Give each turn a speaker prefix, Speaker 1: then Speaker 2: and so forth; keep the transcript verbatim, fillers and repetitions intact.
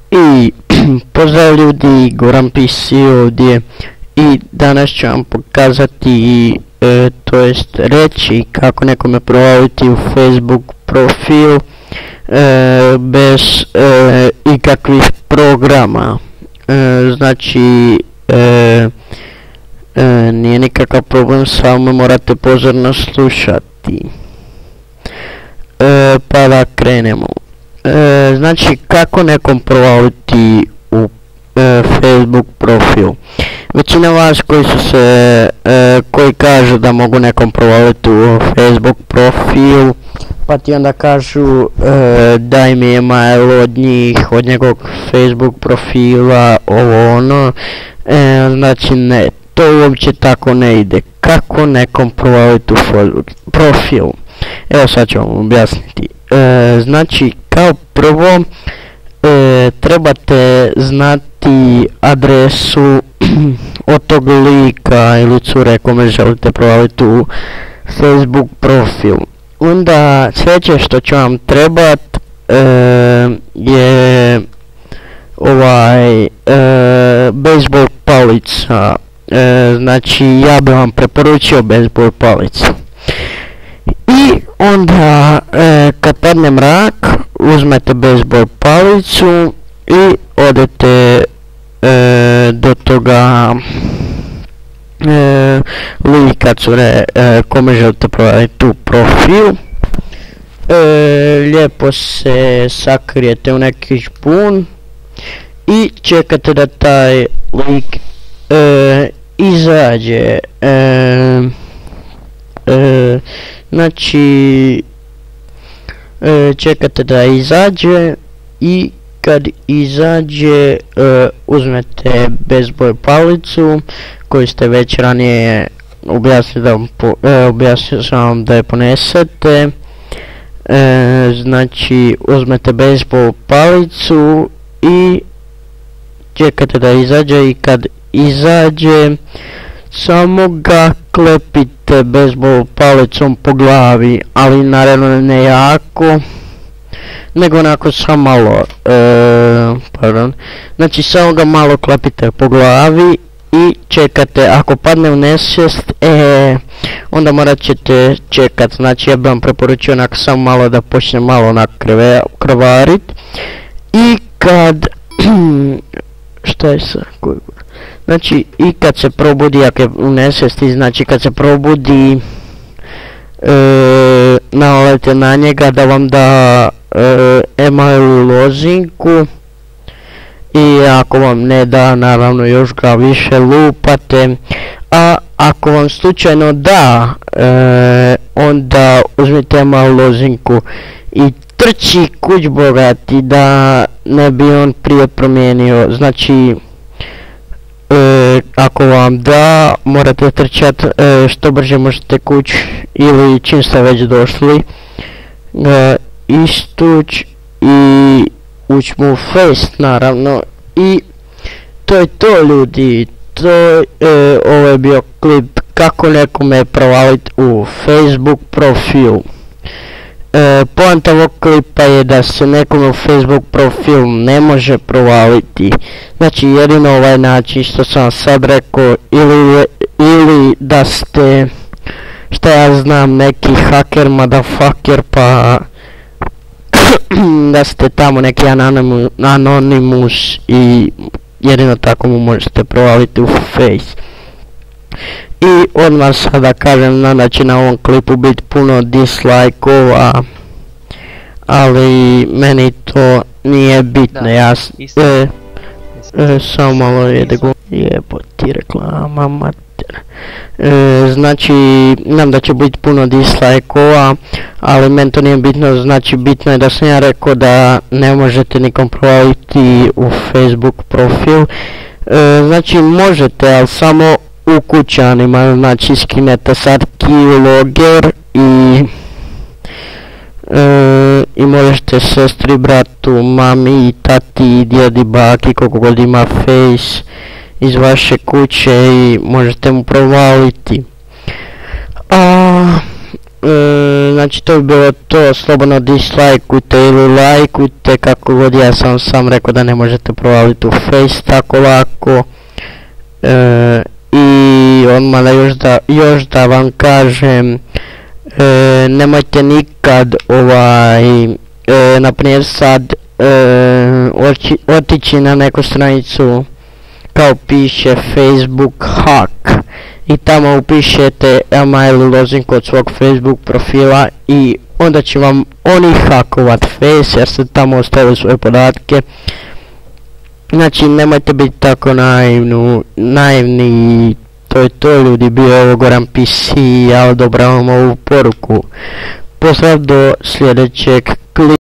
Speaker 1: I pozdrav ljudi, Goran P C ovdje i danas ću vam pokazati, e, to jest reći kako nekome provaliti u Facebook profil e, bez e, ikakvih programa. E, znači e, e, nije nikakav problem, samo morate pozorno slušati. E, pa da krenemo. E, znači kako nekom provaliti u e, Facebook profil. Većina vas koji su se e, koji kažu da mogu nekom provaliti u Facebook profil, pa ti onda kažu e, daj mi email od njih, od njegovog Facebook profila, ovo ono. E, znači ne, to uopće tako ne ide. Kako nekom provaliti u Facebook profil? Evo sad ću vam objasniti. E, znači kao prvo e, trebate znati adresu od tog lika ili cure kome želite provaliti u Facebook profil. Onda sljedeće što će vam trebat e, je ovaj e, bejzbol palica. E, znači ja bih vam preporučio bejzbol palicu. I onda e, kad padne mrak uzmete bejzbol palicu i odete e, do toga e, lika cure e, kome želite provaliti tu profil. E, lijepo se sakrijete u neki špun i čekate da taj lik e, izađe. E, e, znači e, čekate da izađe i kad izađe e, uzmete bejzbol palicu koju ste već ranije objasnili da vam po, e, objasnio sam vam da je ponesete. E, znači uzmete bejzbol palicu i čekate da izađe i kad izađe samo ga klepite bejzbol palicom po glavi, ali naravno ne jako, nego onako samo malo, e, pardon, znači samo ga malo klepite po glavi i čekate. Ako padne u nesvijest, e, onda morat ćete čekat. Znači ja bih vam preporučio onako samo malo da počne malo onako krvarit i kad šta je sa koji znači i kad se probudi, ako je u nesvijesti, znači kad se probudi e, navalite na njega da vam da e, email lozinku i ako vam ne da, naravno još ga više lupate. A ako vam slučajno da, e, onda uzmite email lozinku i trči kuć bogati da ne bi on prije promijenio. Znači E, ako vam da, morate trčat e, što brže možete kuć ili čim ste već došli e, istuć i ući mu u face naravno. I to je to ljudi, to je, e, ovo je bio klip kako nekome provaliti u Facebook profil. E, poanta ovog klipa je da se nekome u Facebook profil ne može provaliti. Znači jedino ovaj način što sam vam sad rekao, ili, ili da ste, šta ja znam, neki haker, motherfucker, pa da ste tamo neki anonimus, anonimus i jedino tako mu možete provaliti u face. I odmah sada kažem, da će na ovom klipu biti puno dislike-ova, ali meni to nije bitno. Ja e, e, samo malo jede go, jebo ti reklama mater. E, znači znam da će biti puno dislike-ova, ali meni to nije bitno. Znači bitno je da sam ja rekao da ne možete nikom provaliti u Facebook profil. E, znači možete, ali samo u kućanima. Znači skinete sad keylogger i e, i možete sestri, bratu, mami, tati, djedi, baki, koliko god ima face iz vaše kuće i možete mu provaliti. A, E, znači to bi bilo to, slobodno dislajkujte ili lajkujte, kako god, ja sam sam rekao da ne možete provaliti u Face tako lako. E, i odmah da još da, još da vam kažem, e, nemojte nikad ovaj, e, naprimjer sad e, oči, otići na neku stranicu kao piše Facebook hack i tamo upišete email i login kod svog Facebook profila i onda će vam oni hakovat Face jer ste tamo ostavili svoje podatke. Znači nemojte biti tako naivnu, naivni, to je to ljudi, bio je ovo Goran P C, ja odobravam ovu poruku. Pozdrav do sljedećeg klipa.